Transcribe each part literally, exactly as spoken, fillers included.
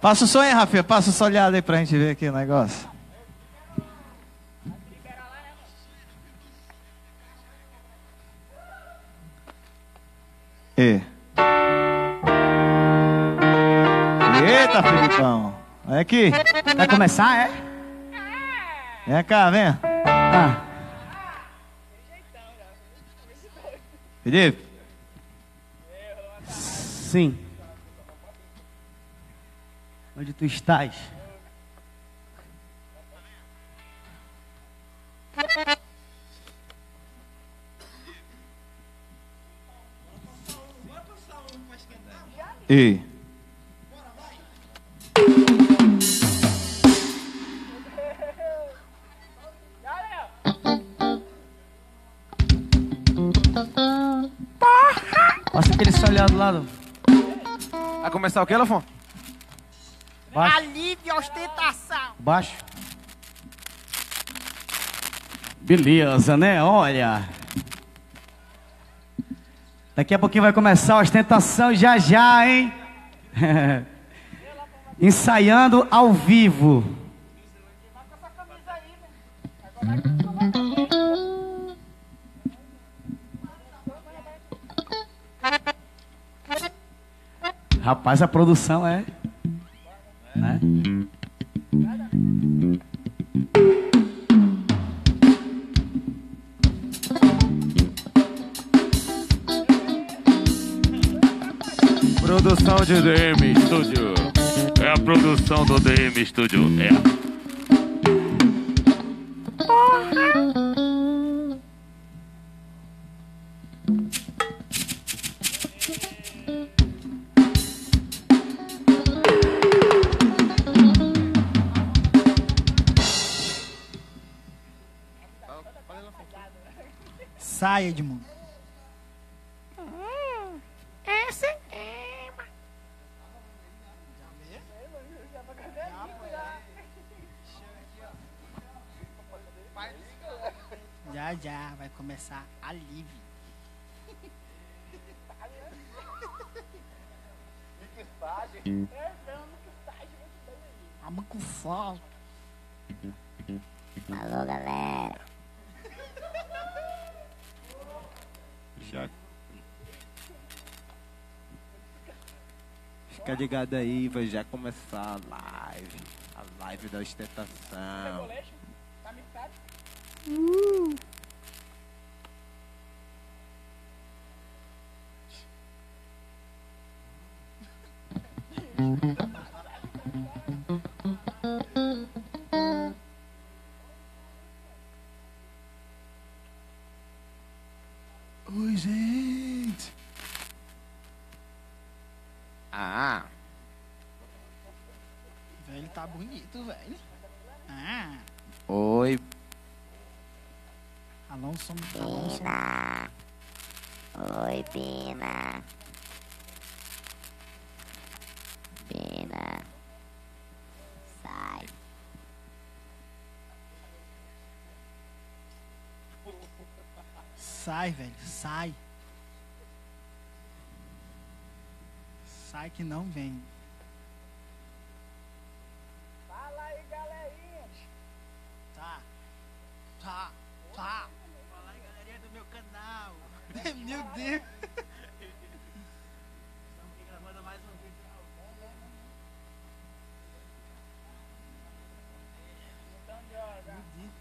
Passa o som aí, Rafinha. Passa o som olhado aí pra gente ver aqui o negócio. E. Eita, Filipão. Olha aqui. Vai começar, é? Vem cá, vem. Ah. Felipe. Sim. Onde tu estás? E. Passa aquele solhado lá do... Vai começar o que, Lafon? Baixo. Alívio e ostentação. Baixo. Beleza, né? Olha. Daqui a pouquinho vai começar a ostentação já já, hein? Ensaiando ao vivo. Rapaz, a produção é... né? Produção de D M Studio. É a produção do D M Studio. É. Sai, Edmundo. Esse é. Já, já, vai começar alívio. Vamos com foto. Alô, galera. Já. Fica ligado aí, vai já começar a live. A live da ostentação. Uh. Oi, gente. Ah. Velho, tá bonito, velho. Ah. Oi. Alonso, Alonso. Pina. Oi, Pina. Pina. Sai. Sai, velho, sai. Sai que não vem. Fala aí, galerinha. Tá. Tá. Tá. Fala aí, galerinha do meu canal. Meu Deus. Estamos aqui gravando mais um vídeo. Meu Deus.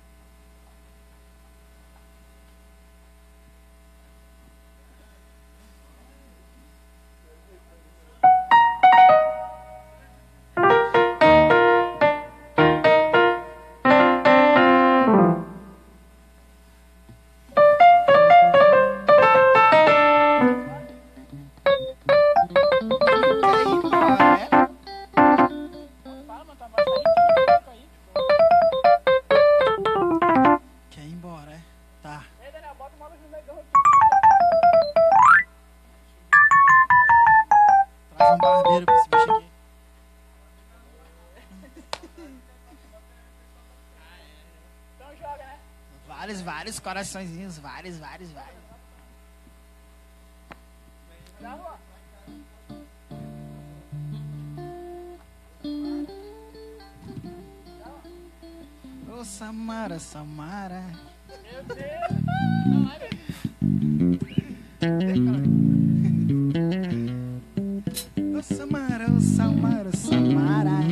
Quer ir embora, é? Tá. Ei, Daniel, bota uma luz no negão aqui. Traz um barbeiro pra esse bicho aqui. Então joga, né? Vários, vários coraçõezinhos. Vários, vários, vários. Na rua. Ô Samara, Samara. Ô Samara, ô Samara, Samara.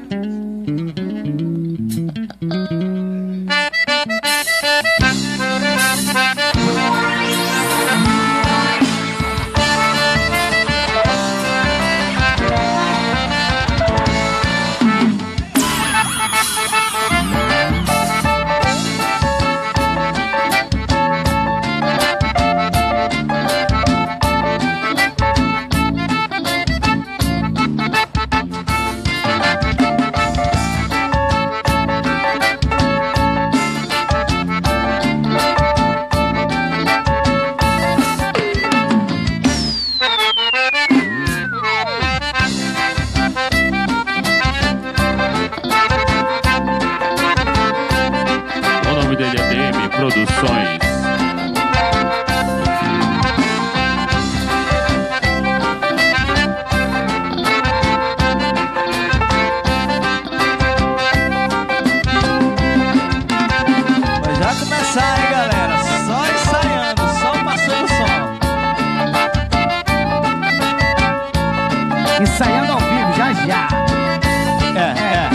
Produções. Vai já começar, hein, galera? Só ensaiando, só passando o som. Ensaiando ao vivo, já já. É, é.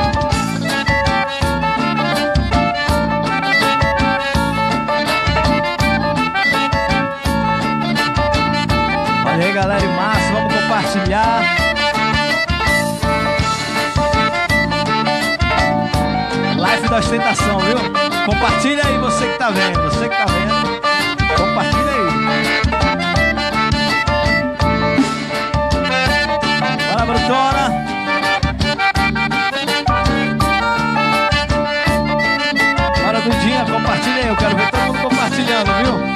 Olha aí, galera, em massa, vamos compartilhar. Live da ostentação, viu? Compartilha aí, você que tá vendo, você que tá vendo. Compartilha aí. Bora, Brutona. Bora, Dudinha, compartilha aí, eu quero ver todo mundo compartilhando, viu?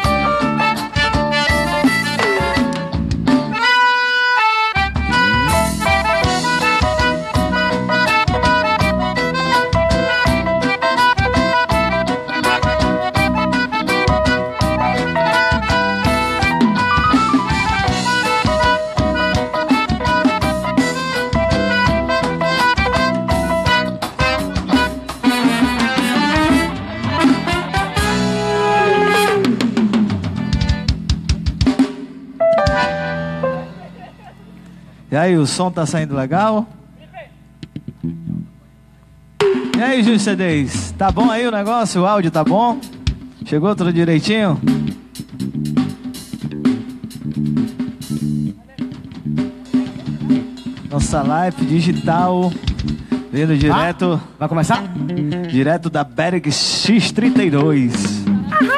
E aí, o som tá saindo legal? E aí, Júnior C dez, tá bom aí o negócio? O áudio tá bom? Chegou tudo direitinho? Nossa live digital, vindo direto, Ah, vai começar? direto da Berg X trinta e dois.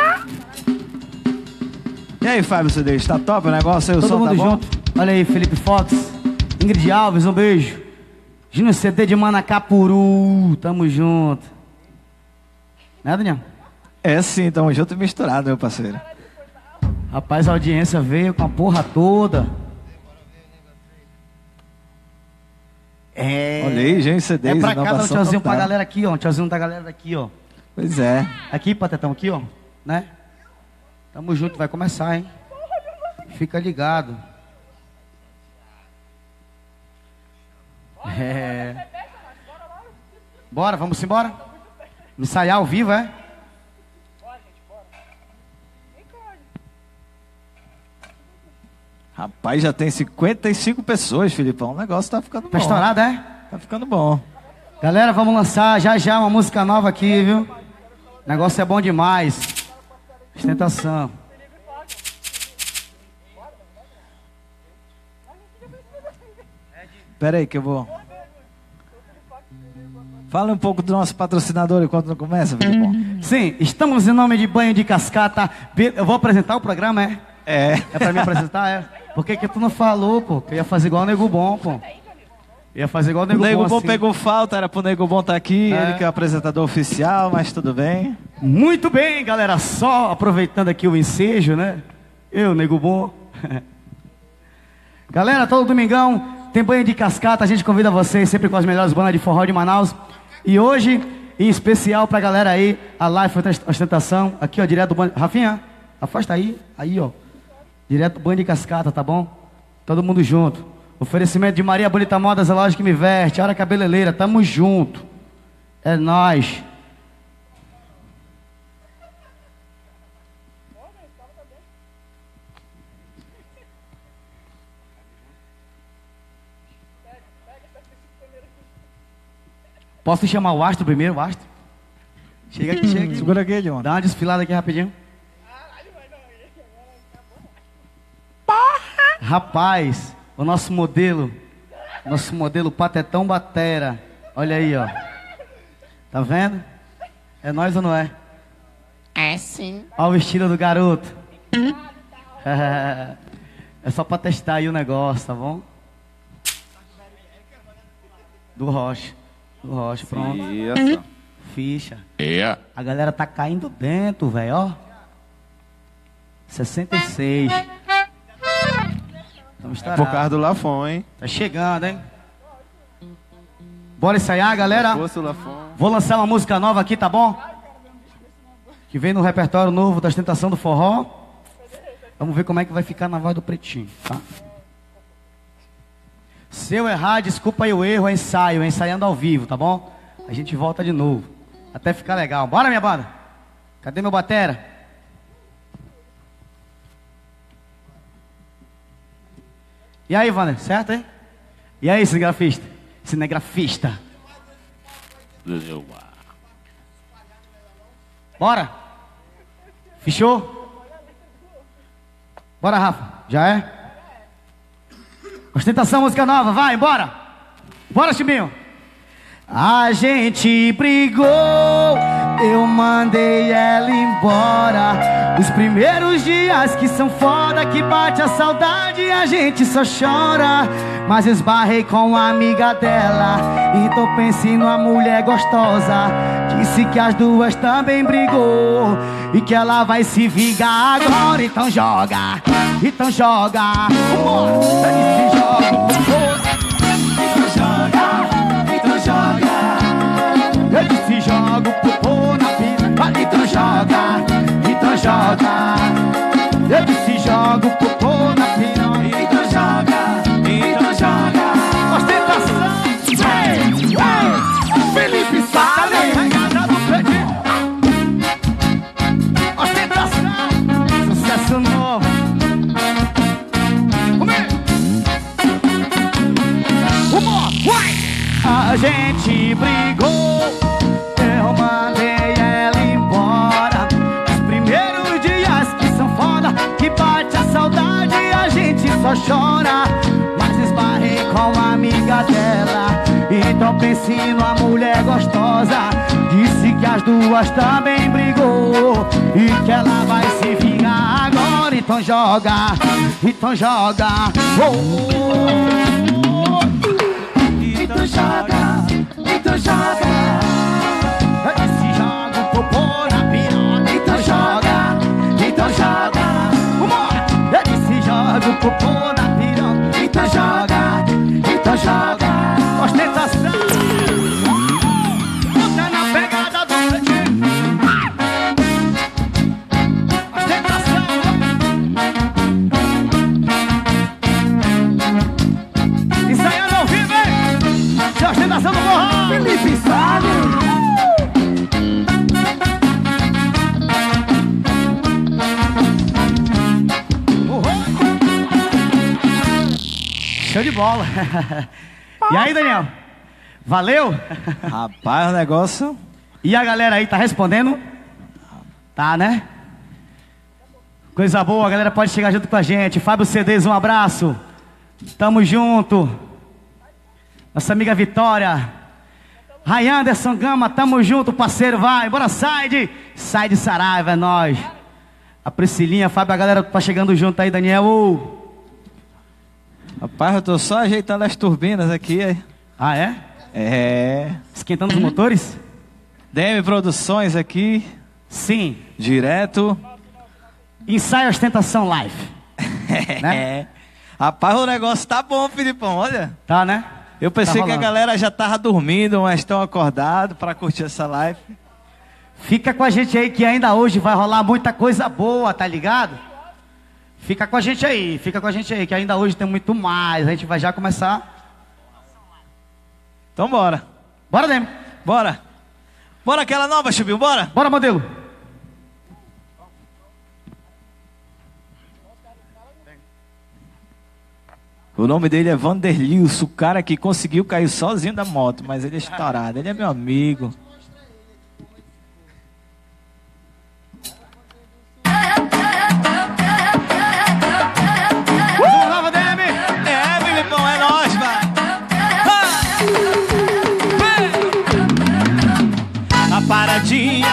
E aí, Fábio C dez, tá top o negócio aí? O Todo som mundo tá bom? junto. Olha aí, Felipe Fox, Ingrid Alves, um beijo. Júnior C D de Manacapuru, tamo junto. Né, Daniel? É sim, tamo junto e misturado, meu parceiro. Rapaz, a audiência veio com a porra toda. É. Olha aí, gente, C dez, É pra cá, dá um inovação tchauzinho pra total. galera aqui, ó. Um tchauzinho da galera daqui, ó. Pois é. Aqui, Patetão, aqui, ó. Né? Tamo junto, vai começar, hein? Fica ligado. É. Bora, vamos embora? Ensaiar ao vivo, é? Rapaz, já tem cinquenta e cinco pessoas, Filipão. O negócio tá ficando Tá bom. estourado, é? Tá ficando bom. Galera, vamos lançar já já uma música nova aqui, viu? O negócio é bom demais. Ostentação. Pera aí que eu vou... Fala um pouco do nosso patrocinador enquanto não começa, Filipão. Sim, estamos em nome de Banho de Cascata. Eu vou apresentar o programa, é? É. É pra me apresentar, é? Por que que tu não falou, pô? Que eu ia fazer igual o Nego Bom, pô. Eu ia fazer igual o O Nego, Nego Bom, Bom assim. pegou falta, era pro Nego Bom estar aqui. É. Ele que é o apresentador oficial, mas tudo bem. Muito bem, galera. Só aproveitando aqui o ensejo, né? Eu, Nego Bom. Galera, todo domingão tem Banho de Cascata. A gente convida vocês sempre com as melhores bandas de forró de Manaus. E hoje, em especial pra galera aí, a live foi ostentação. Aqui, ó, direto do Banho... Rafinha, afasta aí. Aí, ó. Direto do Banho de Cascata, tá bom? Todo mundo junto. Oferecimento de Maria Bonita Modas, a loja que me veste. Hora Cabeleireira, tamo junto. É nóis. Posso chamar o Astro primeiro, o Astro? Chega aqui, chega aqui. Segura aqui, John. Dá uma desfilada aqui rapidinho. Rapaz, o nosso modelo, nosso modelo Patetão Batera. Olha aí, ó. Tá vendo? É nós ou não é? É sim. Olha o vestido do garoto. É só pra testar aí o negócio, tá bom? Do Rocha. Do Rocha, pronto. Isso. Ficha. É. A galera tá caindo dentro, velho, ó. sessenta e seis. Estamos Por causa do Lafon, hein? Tá chegando, hein? Bora ensaiar, galera? Força o Lafon. Vou lançar uma música nova aqui, tá bom? Que vem no repertório novo da Ostentação do Forró. Vamos ver como é que vai ficar na voz do Pretinho, tá? Se eu errar, desculpa aí o erro, é ensaio, é ensaiando ao vivo, tá bom? A gente volta de novo, até ficar legal. Bora, minha banda? Cadê meu batera? E aí, Wander, certo, hein? E aí, cinegrafista? Cinegrafista. Bora? Fechou? Bora, Rafa. Já é? Ostentação, música nova, vai, bora! Bora, Chimbinho! A gente brigou, eu mandei ela embora. Os primeiros dias que são foda, que bate a saudade, a gente só chora. Mas esbarrei com a amiga dela e tô pensando numa mulher gostosa. Disse que as duas também brigou e que ela vai se vingar agora. Então joga, então joga, amor, se joga, então joga, então joga. Eu disse joga o popô na piranha, então joga, então joga. Eu disse joga o popô na piranha, então joga, então joga. Ostentação, ei, ei, Felipe Salles, pegada do Pretinho. Ostentação, sucesso novo. Humor, vai! A gente brigou, eu mandei ela embora. Os primeiros dias que são foda, que bate a saudade, a gente só chora. Mas esbarrei com a amiga dela, então pensei numa mulher gostosa. Disse que as duas também brigou e que ela vai se vingar agora. Então joga, então joga, oh, oh, oh. Então joga, então joga. Eu disse joga o popô na piroca. Então joga, então joga. Humor! Eu disse joga o popô na piroca. Então joga, então joga. Ostentação. Bota na pegada do Pretinho. Ostentação. Ensaiando ao vivo, hein? De ostentação do forró. Felipe Salles. Show de bola. E aí, Daniel? Valeu? Rapaz, o negócio... E a galera aí, tá respondendo? Tá, né? Coisa boa, a galera pode chegar junto com a gente. Fábio C Ds, um abraço. Tamo junto. Nossa amiga Vitória. Ray Anderson Gama, tamo junto, parceiro, vai. Bora, Side. Side Saraiva, é nóis. A Priscilinha, Fábio, a galera tá chegando junto aí, Daniel. Uh. Rapaz, eu tô só ajeitando as turbinas aqui. Ah, é? É... Esquentando os motores? D M Produções aqui. Sim. Direto. Ensaio Ostentação Live. Né? Rapaz, o negócio tá bom, Filipão, olha. Tá, né? Eu pensei Tá que a rolando. galera já tava dormindo, mas estão acordados para curtir essa live. Fica com a gente aí que ainda hoje vai rolar muita coisa boa, tá ligado? Fica com a gente aí, fica com a gente aí, que ainda hoje tem muito mais. A gente vai já começar. Então bora. Bora, Demi. Bora. Bora aquela nova, Chubinho, bora. Bora, modelo. O nome dele é Vanderlilson, o cara que conseguiu cair sozinho da moto, mas ele é estourado, ele é meu amigo. Vamos lá, Vademe! É, Filipão, é nóis, vai! A paradinha,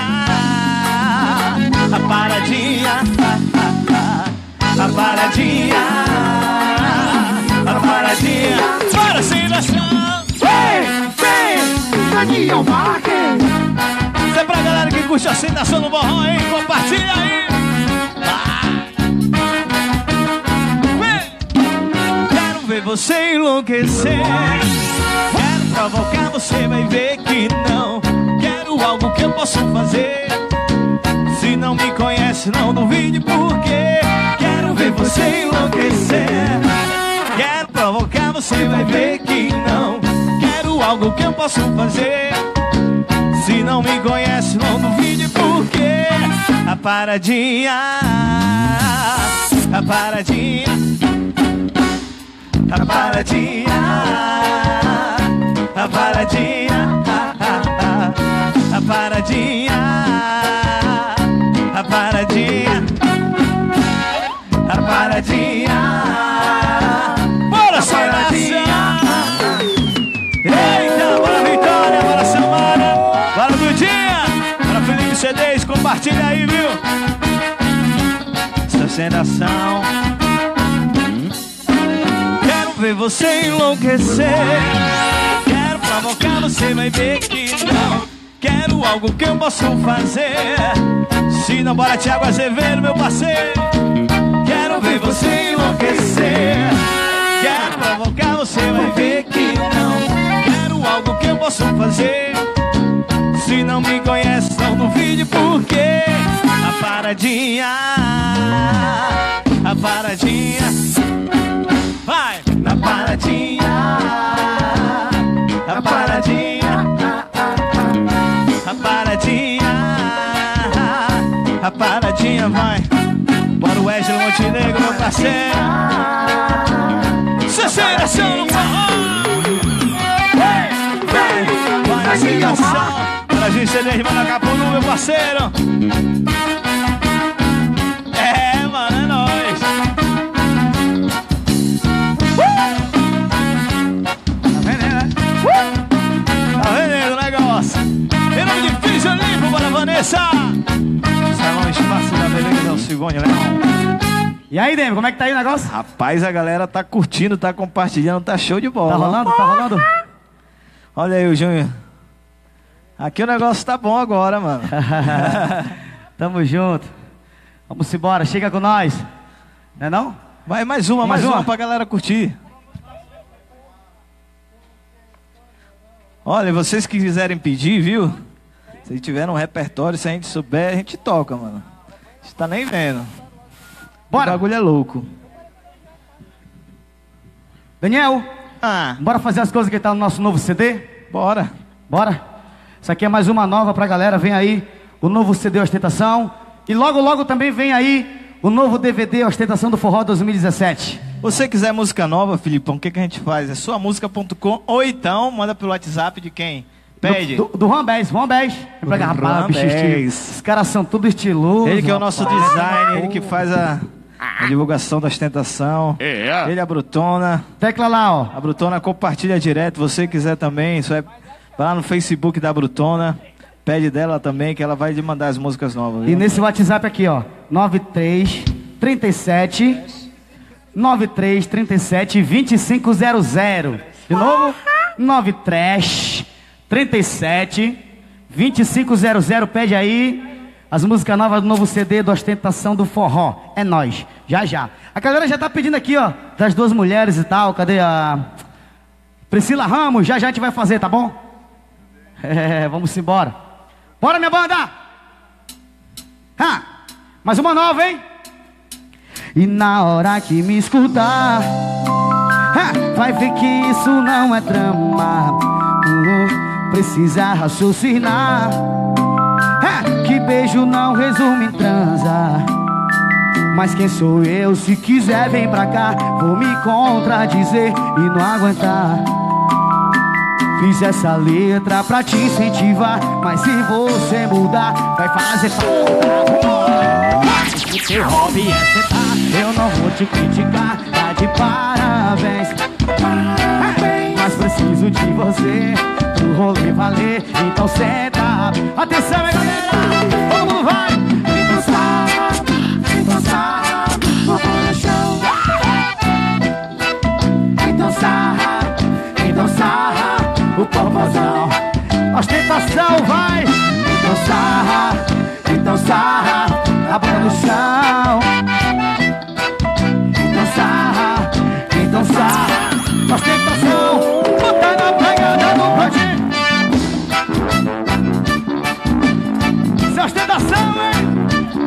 a paradinha, a paradinha, a paradinha, para sem noção. Vem, vem, aqui é o Marques. Isso é pra galera que curte a sensação no borrão, hein? Compartilha aí. Quero ver você enlouquecer. Quero provocar, você vai ver que não. Quero algo que eu possa fazer. Se não me conhece, não duvide por quê. Quero ver você enlouquecer. Quero provocar, você vai ver que não. Quero algo que eu possa fazer. Se não me conhece, não duvide por quê. A paradinha, a paradinha, a paradinha, a paradinha, a paradinha, a paradinha, a paradinha. Bora, paradinha. Eita, bora Vitória, bora Samara, bora Dudinha, bora Felipe C Ds, compartilha aí, viu? Essa sensação. Quero ver você enlouquecer. Quero provocar, você vai ver que não. Quero algo que eu possa fazer. Se não, bora Thiago Azevedo, meu parceiro. Quero ver você enlouquecer. Quero provocar, você vai ver que não. Quero algo que eu possa fazer. Se não me conhece, não duvide por quê. A paradinha, a paradinha, vai! Na paradinha, a paradinha, a paradinha, a paradinha, vai! Bora o Wesley Montenegro, meu parceiro. Sensação no forró. Vai na sensação. Para a gente C Ds, mano, Capuno, meu parceiro. É, mano, é nóis. Tá vendo, né? Tá vendo o negócio? Em nome de Fiz Limpo, bora Vanessa. Salão Espaço da Beleza, o Sigônia, Leão. E aí, Demi, como é que tá aí o negócio? Rapaz, a galera tá curtindo, tá compartilhando, tá show de bola. Tá rolando? Tá rolando? Olha aí o Júnior. Aqui o negócio tá bom agora, mano. Tamo junto. Vamos embora, chega com nós. Não é não? Vai mais uma, mais, mais uma pra galera curtir. Olha, vocês que quiserem pedir, viu? Se tiver um repertório, se a gente souber, a gente toca, mano. A gente tá nem vendo. Bora. O bagulho é louco. Daniel, Ah, bora fazer as coisas que tá no nosso novo C D? bora. Bora? Isso aqui é mais uma nova pra galera. Vem aí o novo C D Ostentação. E logo, logo também vem aí o novo D V D Ostentação do Forró dois mil e dezessete. Você quiser música nova, Filipão, o que, que a gente faz? É sua música ponto com ou então manda pelo WhatsApp de quem? Pede. Do, do, do Juan Bez, Juan Bez. Vem pra cá, rapaz, Juan bicho estilo. Bez. Os caras são tudo estilosos. Ele que é o nosso rapaz. design, ele que faz a, a divulgação da ostentação. É. Ele é a Brutona. Tecla lá, ó. A Brutona compartilha direto. Você quiser também, isso é vai lá no Facebook da Brutona. Pede dela também que ela vai lhe mandar as músicas novas. E Viu? nesse WhatsApp aqui, ó. nove três trinta e sete nove três trinta e sete vinte e cinco zero zero. De novo? nove três trinta e sete vinte e cinco zero zero. Pede aí as músicas novas do novo C D do Ostentação do Forró. É nóis. Já, já. A galera já tá pedindo aqui, ó. Das duas mulheres e tal. Cadê a Priscila Ramos? Já, já a gente vai fazer, tá bom? É, vamos embora. Bora, minha banda! Ah, mais uma nova, hein? E na hora que me escutar, ah, vai ver que isso não é drama. Uh, precisa raciocinar. Ah, que beijo não resume em transa. Mas quem sou eu? Se quiser vem pra cá. Vou me contradizer e não aguentar. Fiz essa letra pra te incentivar, mas se você mudar, vai fazer falta. Se teu hobby é sentar, eu não vou te criticar. Tá de parabéns, mas preciso de você pro rolê valer. Então senta. Atenção, aí, galera, todo mundo vai. Então sarra, então sarra, mão no chão. Então sarra, então sarra o popozão. Ostentação, vai. Então sarra, então sarra a bunda no chão. Então sarra, então sarra. Ostentação, botar na pegada do bandido. Isso é ostentação, hein?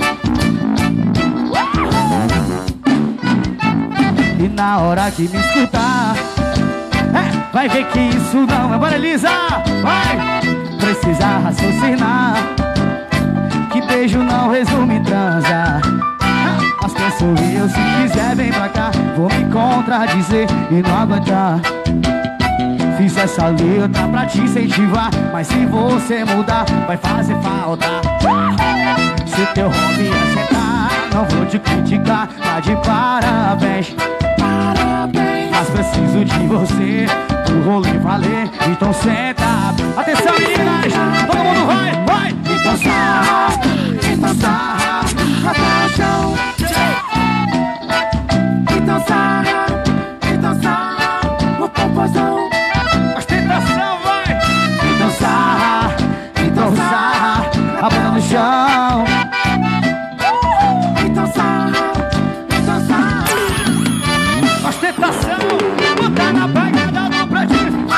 E na hora que me escutar, é, vai ver que isso não é. Bora, Elisa, vai. Precisa raciocinar que beijo não resume em transa. Mas quem sou eu? Se quiser vem pra cá. Vou me contradizer e não aguentar. Fiz essa letra pra te incentivar, mas se você mudar, vai fazer falta. Se teu hobby é sentar, não vou te criticar. Tá de parabéns, parabéns. Mas preciso de você pro rolê valer. Então senta. Atenção, meninas, todo mundo vai, vai. Então sarra, então sarra a paixão. Então sarra, então sarra o popozão. Ostentação, vai. Então sarra, então sarra a bunda no chão. Então sarra, então sarra. Ostentação, botar na pegada do prédio.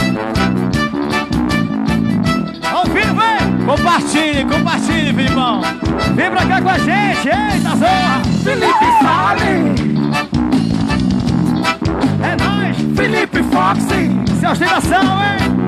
Ao vivo, hein? Compartilhe, compartilhe, Filipão. Vem pra cá com a gente, eita zorra. Felipe Salles. É nóis, Felipe Foxy. Sem ostentação, hein?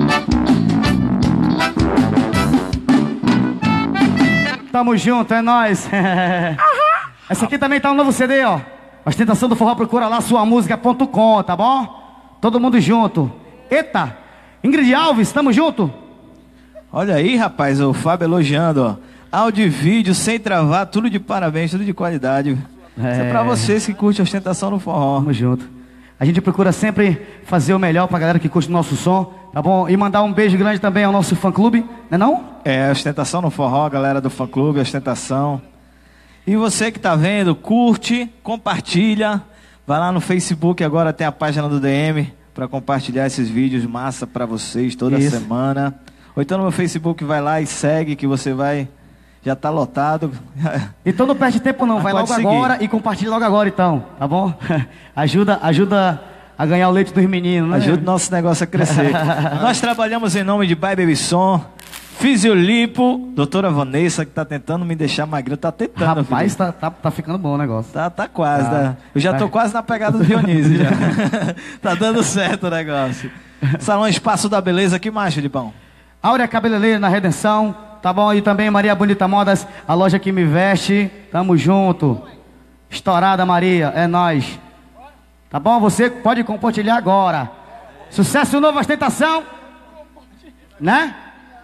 Tamo junto, é nóis. Essa aqui também tá no novo C D, ó. Ostentação do Forró, procura lá sua música ponto com, tá bom? Todo mundo junto. Eita, Ingrid Alves, tamo junto. Olha aí, rapaz, o Fábio elogiando, ó. Áudio e vídeo, sem travar, tudo de parabéns, tudo de qualidade. É. Isso é pra vocês que curtem ostentação no forró. Tamo junto. A gente procura sempre fazer o melhor pra galera que curte o nosso som, tá bom? E mandar um beijo grande também ao nosso fã-clube, não é não? É, ostentação no forró, galera do fã-clube, ostentação. E você que tá vendo, curte, compartilha. Vai lá no Facebook, agora tem a página do D M pra compartilhar esses vídeos massa pra vocês toda Isso. semana. Ou então no meu Facebook, vai lá e segue que você vai... Já tá lotado. Então não perde tempo não, Mas vai pode logo seguir. agora e compartilha logo agora então, tá bom? Ajuda, ajuda a ganhar o leite dos meninos, né? Ajuda o nosso negócio a crescer. Nós trabalhamos em nome de By Baby Som, Fisiolipo, doutora Vanessa, que tá tentando me deixar magrinho. Tá tentando, Rapaz, filho. tá, tá, tá ficando bom o negócio. Tá, tá quase, Tá. tá. Eu já tô Tá. quase na pegada do Dionísio já. Tá dando certo o negócio. Salão Espaço da Beleza, que mais, Filipão? Áurea Cabeleireira na Redenção, tá bom? E também Maria Bonita Modas, a loja que me veste. Tamo junto. Estourada, Maria, é nóis. Tá bom? Você pode compartilhar agora. Sucesso novo, ostentação. Né?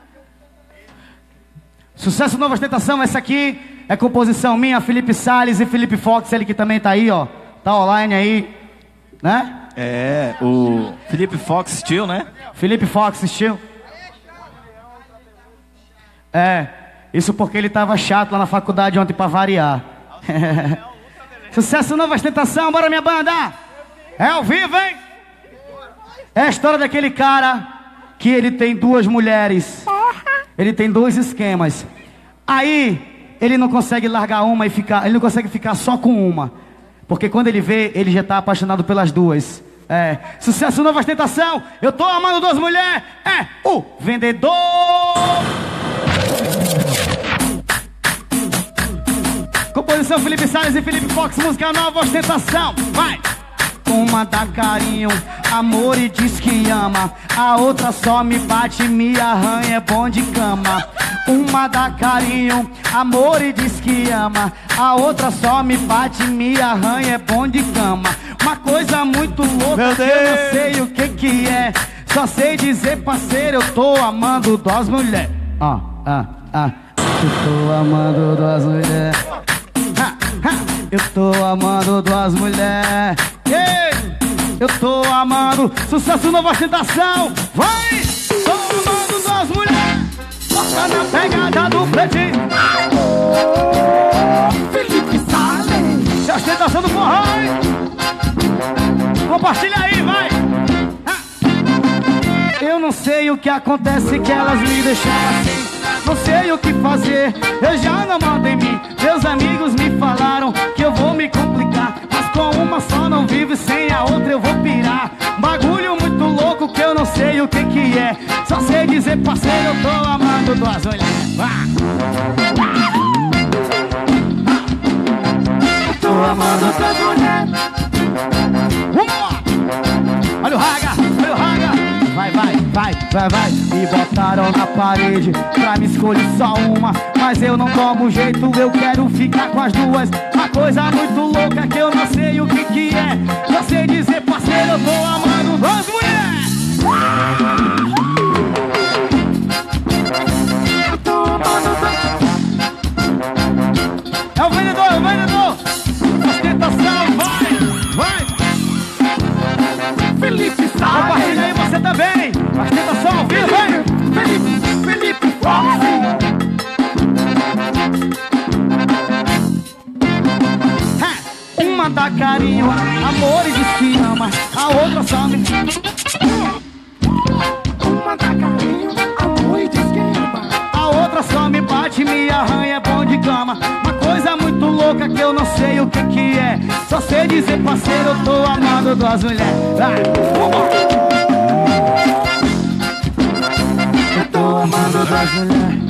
Sucesso novo, ostentação. Essa aqui é composição minha, Felipe Salles e Felipe Fox, ele que também tá aí, ó. Tá online aí, né? É, o Felipe Fox Steel, né? Felipe Fox Steel. É, isso porque ele tava chato lá na faculdade ontem pra variar. Sucesso novo, ostentação, bora minha banda! É ao vivo, hein? É a história daquele cara que ele tem duas mulheres. Ele tem dois esquemas. Aí, ele não consegue largar uma e ficar... Ele não consegue ficar só com uma. Porque quando ele vê, ele já tá apaixonado pelas duas. É, sucesso novo, ostentação. Eu tô amando duas mulheres. É o vendedor. Composição Felipe Salles e Felipe Fox, música nova, ostentação. Vai! Uma dá carinho, amor e diz que ama. A outra só me bate, me arranha, é bom de cama. Uma dá carinho, amor e diz que ama. A outra só me bate, me arranha, é bom de cama. Uma coisa muito louca, Meu que eu Deus. não sei o que que é. Só sei dizer, parceiro, eu tô amando duas mulheres. Ah, ah, ah. Eu tô amando duas mulheres. Ha, ha. Eu tô amando duas mulheres. Ei! Eu tô amando. Sucesso, nova ostentação. Vai! Tô amando duas mulheres. Bota na pegada do pretinho. Felipe Salles. Se ostentação do forró, hein? Compartilha aí, vai! Eu não sei o que acontece, que elas me deixam assim. Não sei o que fazer, eu já não mando em mim. Meus amigos me falaram que eu vou me complicar, mas com uma só não vivo e sem a outra eu vou pirar. Bagulho muito louco que eu não sei o que que é. Só sei dizer, parceiro, eu tô amando duas mulheres. Eu tô amando duas mulheres. Vambora! Olha o raga, olha o raga. Vai, vai, vai, vai, vai. Me botaram na parede pra me escolher só uma, mas eu não tomo jeito, eu quero ficar com as duas. Uma coisa muito louca que eu não sei o que que é. Só sei dizer, parceiro, eu tô amando duas mulheres. Eu tô amando duas. É o vendedor, é o vendedor. Ostentação, vai, vai. Felipe Salles. Compartilha aí você também. Ostentação, viu, vem. Felipe, Felipe Fox. Uma dá carinho, amor e diz que ama. A outra só me... Uma dá carinho, amor e diz que ama. A outra só me bate, me arranha, é bom de cama. Uma coisa muito louca que eu não sei o que que é. Só sei dizer, parceiro, eu tô amando duas mulheres. Vai, eu tô amando duas mulheres.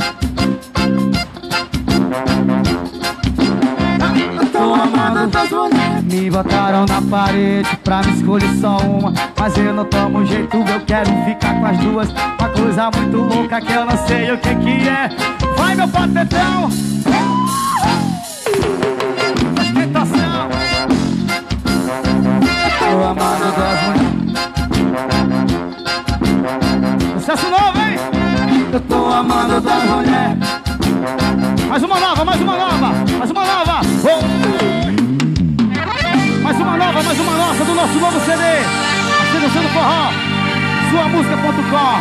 Eu tô amando duas mulheres. Me botaram na parede pra me escolher só uma, mas eu não tomo jeito, eu quero ficar com as duas. Uma coisa muito louca que eu não sei o que que é. Vai, meu patetão. Ostentação. Tô amando duas mulheres. Sucesso novo, hein? Eu tô amando duas mulheres. Mais uma nova, mais uma nova, mais uma nova. Oh. Mais uma nova, mais uma nossa do nosso novo C D. Ostentação do forró. Sua música ponto com.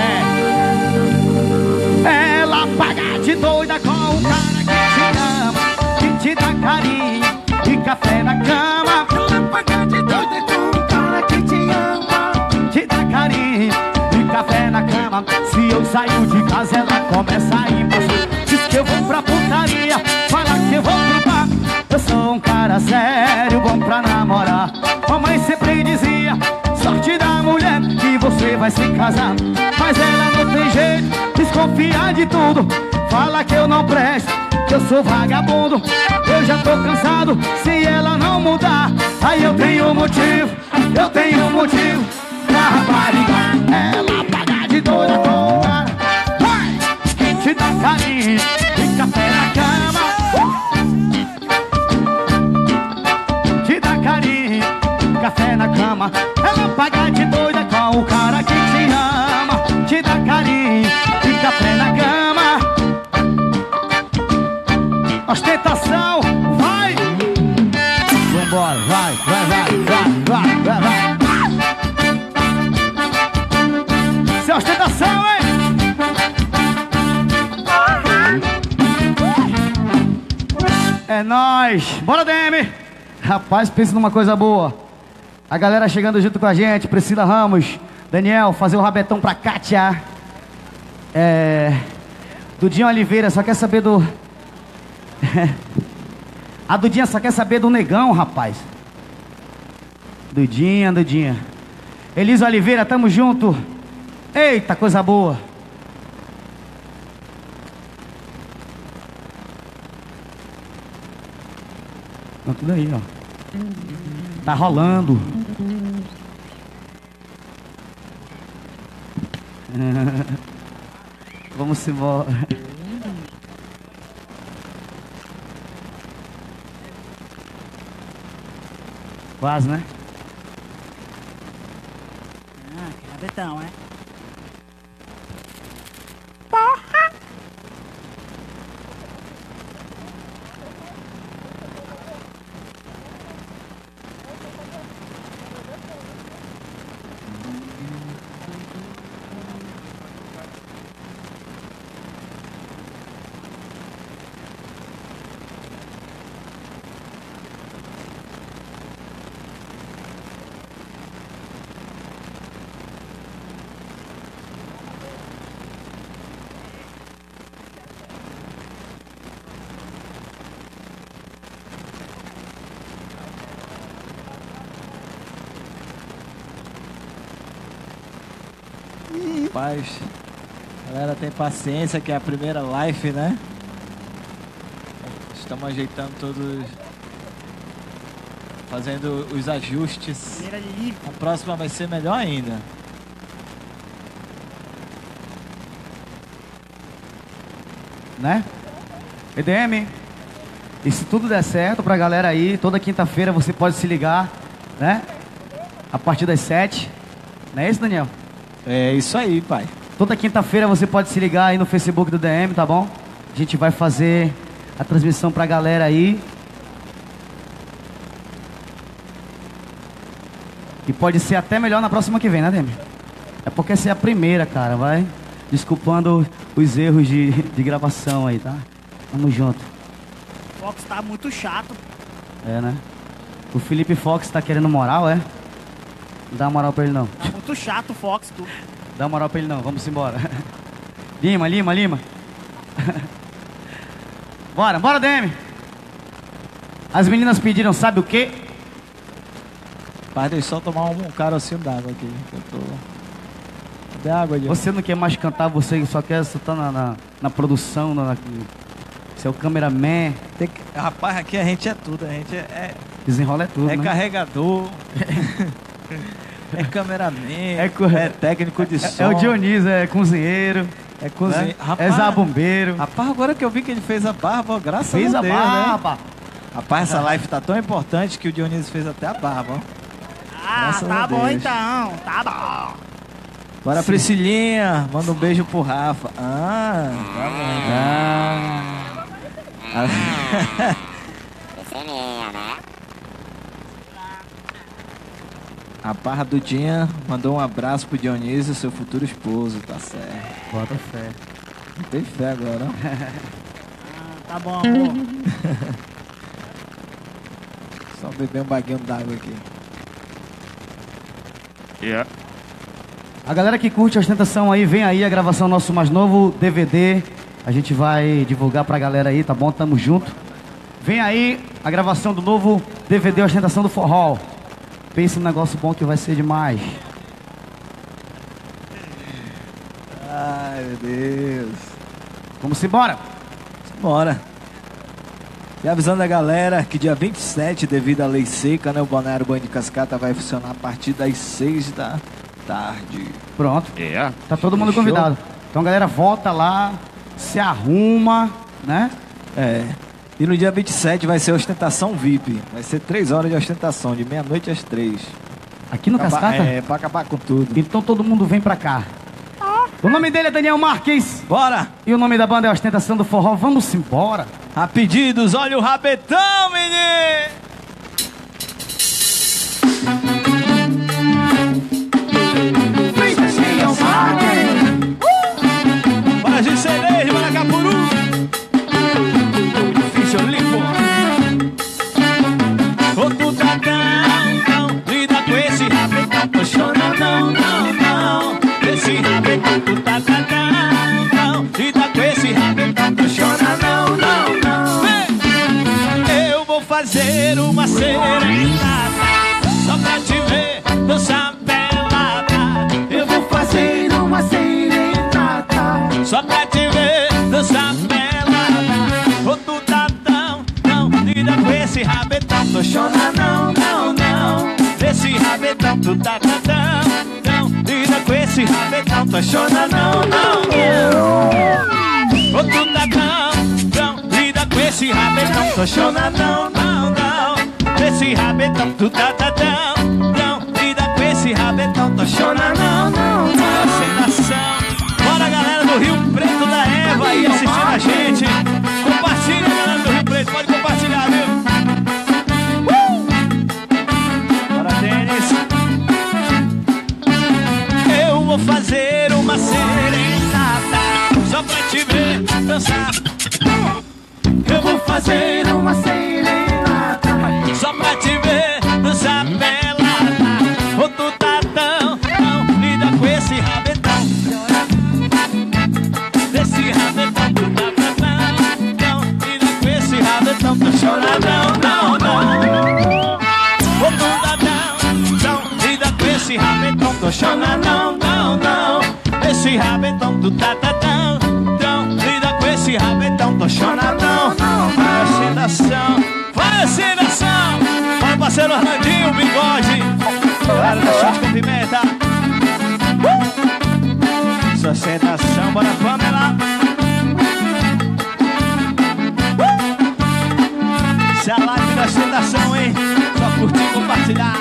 É. Ela paga de doida com o cara que te ama, que te dá carinho e café na cama. Ela paga de doida com o cara que te ama, te dá carinho e café na cama. Se eu saio de casa, ela começa a ir passar. Diz que eu vou pra putaria, fala que eu vou pro bar. Eu sou um cara sério, bom pra namorar. Mamãe sempre dizia, sorte da mulher, que você vai se casar. Mas ela não tem jeito, desconfia de tudo. Fala que eu não presto, que eu sou vagabundo. Eu já tô cansado, se ela não mudar. Aí eu tenho motivo, eu tenho motivo pra rapariga. Ela paga de doida com o cara, vai, te dá carinho e café na cama. Te dá carinho, café na cama. Ela paga de doida com o cara que te ama, te dá carinho e café na cama. Ostentação, vai! Vambora, vai, vai, vai, vai, vai, vai, vai. Isso é ostentação, hein? É nóis! Bora, D M! Rapaz, pensa numa coisa boa. A galera chegando junto com a gente, Priscila Ramos, Daniel, fazer o rabetão pra Kátia. É... Dudinha Oliveira, só quer saber do... A Dudinha só quer saber do negão, rapaz. Dudinha, Dudinha. Elisa Oliveira, tamo junto. Eita, coisa boa. Tá tudo aí, ó. Tá rolando. Vamos embora. Quase, né? Ah, que rabetão, é? Rapaz, a galera tem paciência, que é a primeira live, né? Estamos ajeitando todos, fazendo os ajustes. Primeira livre. A próxima vai ser melhor ainda. Né? E D M, e se tudo der certo pra galera aí, toda quinta-feira você pode se ligar, né? A partir das sete. Não é isso, Daniel? É isso aí, pai. Toda quinta-feira você pode se ligar aí no Facebook do D M, tá bom? A gente vai fazer a transmissão pra galera aí. E pode ser até melhor na próxima que vem, né, D M? É porque essa é a primeira, cara, vai? Desculpando os erros de, de gravação aí, tá? Tamo junto. O Fox tá muito chato. É, né? O Felipe Fox tá querendo moral, é? Não dá moral pra ele, não. Tá muito chato o Fox, tu. Dá moral pra ele, não. Vamos embora. Lima, Lima, Lima. Bora, bora, D M. As meninas pediram, sabe o quê? Pai, deixa eu só tomar um carocinho d'água aqui. Eu tô... Cadê a água, Diego? Você não quer mais cantar, você só quer estar na, na, na produção, na, na, você é o cameraman. Tem que... Rapaz, aqui a gente é tudo. A gente é... é... Desenrola é tudo, É né? carregador. É cameraman. É, cor... é técnico de é, som. é o Dionísio, é cozinheiro. É cozinheiro. Né? Rapaz, é zabumbeiro. Rapaz, agora que eu vi que ele fez a barba, graças Fez a a Deus, barba. né? Rapaz, essa live tá tão importante que o Dionísio fez até a barba, ó. Ah, Graças tá a bom Deus. então. Tá bom. Bora, Priscilinha. Manda um beijo pro Rafa. Ah, tá bom. Ah. A barra do Dinha mandou um abraço pro Dionísio, seu futuro esposo, tá certo. Bota fé. Não tem fé agora, ó. Ah, tá bom, amor. Só beber um baguinho d'água aqui. Yeah. A galera que curte a ostentação aí, vem aí a gravação do nosso mais novo D V D. A gente vai divulgar pra galera aí, tá bom? Tamo junto. Vem aí a gravação do novo D V D Ostentação do Forró. Pensa num negócio bom que vai ser demais. Ai, meu Deus. Vamos embora. Bora. E avisando a galera que dia vinte e sete, devido à lei seca, né, o Balneário Banho de Cascata vai funcionar a partir das seis da tarde. Pronto. Yeah. Tá todo mundo Fechou? convidado. Então, galera, volta lá, se arruma, né? É. E no dia vinte e sete vai ser ostentação V I P. Vai ser três horas de ostentação, de meia-noite às três. Aqui no Acabar- Cascata? É, pra acabar com tudo. Então todo mundo vem pra cá. O nome dele é Daniel Marques. Bora! E o nome da banda é Ostentação do Forró. Vamos embora. A pedidos, olha o rabetão, menino! Bora de cereja, Maracapuru! Difícil, limpo. Ô, tu tá tão, tão, lida com esse rabetão. Tô chorando, não, não, não. Esse rabetão, tu tá tão, tão, lida com esse rabetão. Tô chorando, não, não, não. Vem. Eu vou fazer uma serenata só pra te ver dançar pelada. Eu vou fazer uma serenata só pra te ver dançar pelada. Ô, tu tá tão, tão, lida com esse rabetão. Tô chorando, não, não, não. Esse rabetão, tu tá tão, tão, lida com esse rabetão. Tô chorando, não, não, não. Ô, tu tá tão, tão, lida com esse rabetão. Tô chorando, não, não, não. Esse rabetão, tu tá, tá, tão, tão. Vida com esse rabetão, tô chona, não, não, não. Aceitação. Bora, galera do Rio Preto da Eva aí assistindo a gente. Compartilha, galera do Rio Preto, pode compartilhar, viu? Uh! Bora, Denis. Eu vou fazer uma serenata só pra te ver dançar. Eu vou fazer uma serenata só pra te ver dançar pelada. Oh, tu tá tão, tão linda com esse rabetão. Desse rabetão, tu tá tão, tão linda com esse rabetão. Tu chora, não, não, não. Oh, tu tá tão, tão linda com esse rabetão. Tu chora, não, não, não. Esse rabetão, tu tá tão, tão linda com esse rabetão. Tu chora, não, não. Fascinação, fascinação. Fala, parceiro Orlandinho, bigode. Galera do Chute com Pimenta. uh! Sustentação, bora Pamela. uh! Essa é a live da sustentação, hein? Só curtir e compartilhar.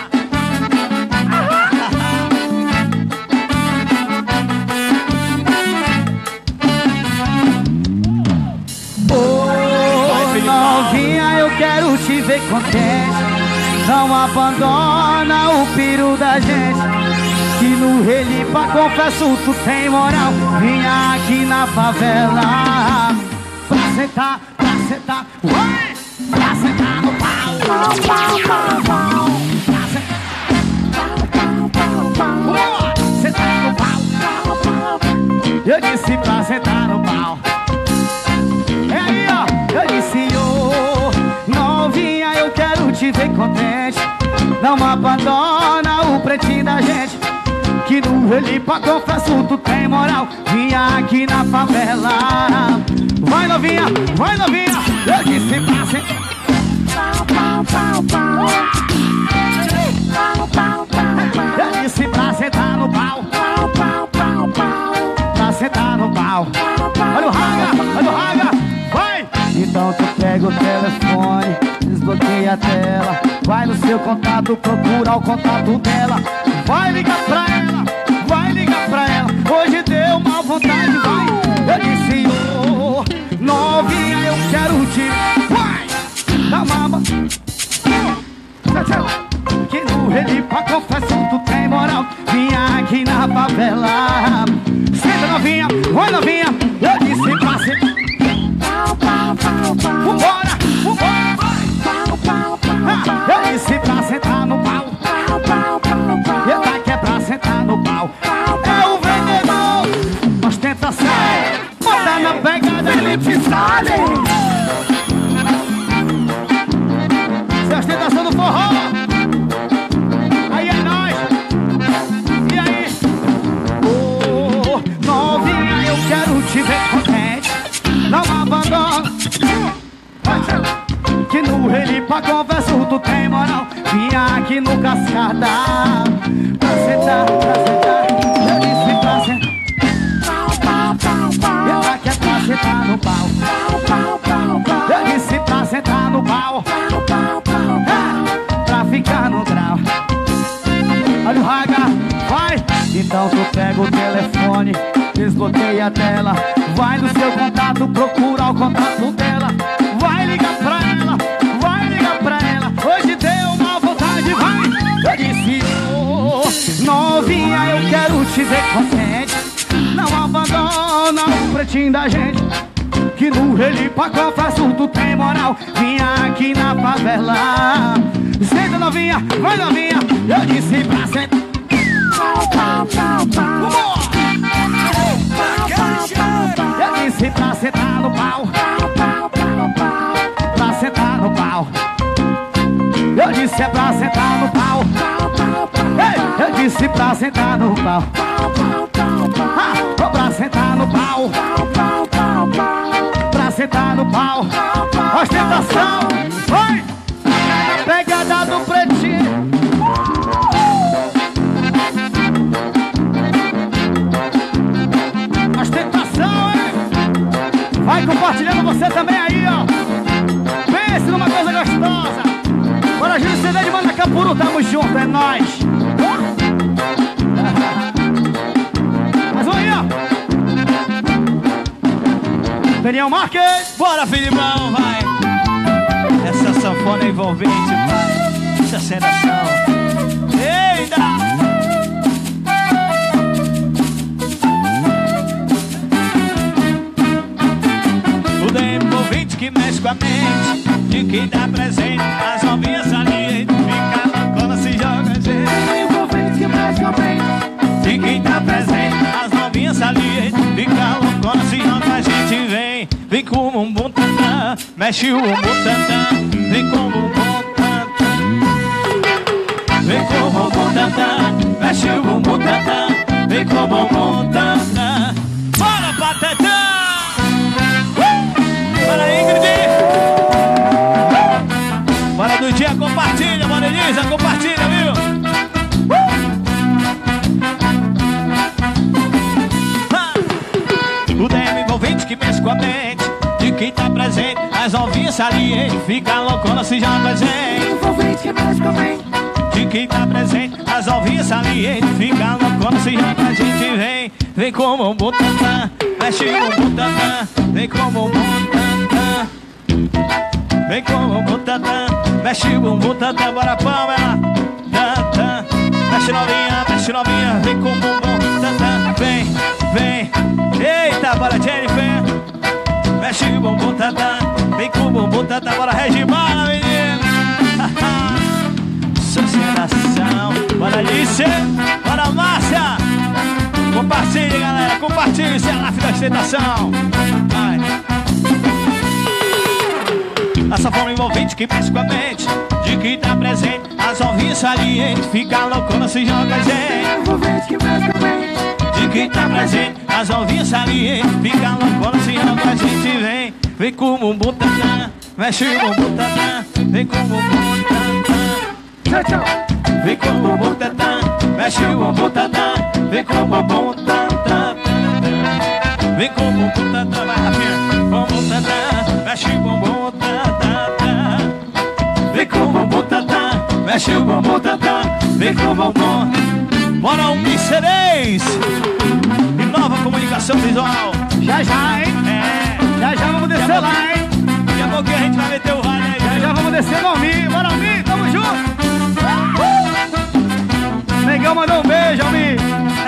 Novinha, eu quero te ver contente. Não abandona o piro da gente, que no Relipa, confesso, tu tem moral. Vinha aqui na favela pra sentar, pra sentar, vai! Pra sentar no pau, pau, pau, pau, pau. Pra sentar, pau, pau, pau, pau. Sentar no pau, pau, pau. Eu disse pra sentar no pau. É aí, ó, eu disse, ô, novinha, eu quero te ver contente. Não abandona o pretinho da gente, que no Relipa, confesso, tu tem moral. Vinha aqui na favela. Vai, novinha, vai, novinha. Eu disse pra sentar. Pau, pau, pau, pau. Pau, pau, pau, pau. Eu disse pra sentar no pau. Pau, pau, pau, pau. Pra sentar no pau. Olha o raga, olha o raga. Vai! Então tu pega o telefone, desbloqueia a tela, vai no seu contato, procura o contato dela. Vai ligar pra ela, vai ligar pra ela. Hoje deu mal vontade, vai. Eu disse, ô, oh, novinha, eu quero te... Vai! Dá uma... Que no Relipa, confesso, tu tem moral. Vinha aqui na favela. Senta, novinha, vai, novinha. Eu disse pra sentar. Vambora, vambora, vai! Ah, eu disse pra sentar no pau. Eu daqui é pra sentar no pau. É o vendedor, ostentação. Bota na pegada, ele te sabe. Se ostentação do forró. Aí é nóis. E aí? Oh, novinha, eu quero te ver contente. Não abandona, que no Relipa, confesso, tu tem moral. Vinha aqui no Cascada pra sentar, pra sentar. Eu disse pra sentar. Eu aqui é pra sentar no pau. Eu disse pra sentar no pau. Ah, pra ficar no grau. Olha o raga, vai! Então tu pega o telefone, desbloqueia a tela, vai no seu contato, procura o contato dela. Vai ligar pra ela, vai ligar pra ela. Hoje deu uma vontade, vai. Eu disse, ô, oh, novinha, eu quero te ver contente. Não abandona o pretinho da gente, que no Relipa, confesso, tu tem moral. Vinha aqui na favela. Senta, novinha, vai, novinha. Eu disse pra sentar. Eu disse pra sentar no pau. Pra sentar no pau. Eu disse é pra sentar no pau. Ei, eu disse pra sentar no pau. Ah, pra sentar no pau. Pra sentar no pau. Ostentação. Vai! Pegada do pretinho. Ostentação, hein? Vai compartilhando você também aí, ó. Pense numa coisa gostosa. Bora, Gil. Daniel Marques. Bora, Filipão, vai. Essa sanfona envolvente, vai. Essa sensação. Eita! O D M ouvinte que mexe com a mente de quem tá presente. As novinhas ali, fica loucona, se joga, gente. O ouvinte que mexe com a mente de quem tá presente. As novinhas ali, fica loucona, se joga, a gente vem. Vem com o bumbum tantã, mexe o bumbum tantã. Vem com o bumbum tantã. Vem com o bumbum tantã, mexe o bumbum tantã. Vem com o bumbum tantã. Bora, patetã! Bora, Ingrid! Bora do dia, compartilha, bora, Elisa, compartilha, viu? Uh! O D M envolvente que mexe com a mente de quem tá presente. As novinhas salientes, fica loucona se já presente. Envolvente que mexe com a mente de quem tá presente. As novinhas salientes, fica loucona se já pra gente vem. Vem com o bumbum tantã, mexe o bumbum tantã. Vem com o bumbum tantã. Vem com o bumbum tantã, mexe o bumbum tantã. Bora, Pamela, tantã. Mexe novinha, mexe novinha. Vem com o bumbum tantã. Vem, vem. Eita, bora, Jennifer. Mexe o bumbum tantã. Vem com o bumbum tantã. Bora, Regimana, menina. Sensação. Bora, Alice. Bora, Márcia. Compartilhe, galera. Compartilhe. Isso é a Live da Ostentação. Vai. A sanfona envolvente que mexe com a mente de quem tá presente. As novinhas salientes, fica loucona se joga, gente. Envolvente que mexe com a mente de quem tá presente. As novinhas salientes, fica loucona se joga, a gente vem. Vem com o bumbum tantã, mexe o bumbum tantã. Vem com o bumbum tantã. Vem com o bumbum tantã, mexe o bumbum tantã. Vem com o bumbum tantã. Vem com o bumbum tantã, vai, Rafinha. Bumbum tantã, mexe o bumbum tantã. Vem com o bumbum tantã, mexe o bumbum tantã. Vem com o bumbum. Bora, um Miserês e Nova Comunicação Visual. Já já, hein? É. Já já vamos descer lá, hein? Daqui a pouquinho a gente vai meter o rádio aí. Já já vamos descer no Almir. Bora, Almir, tamo junto. Negão mandou um beijo, Almir.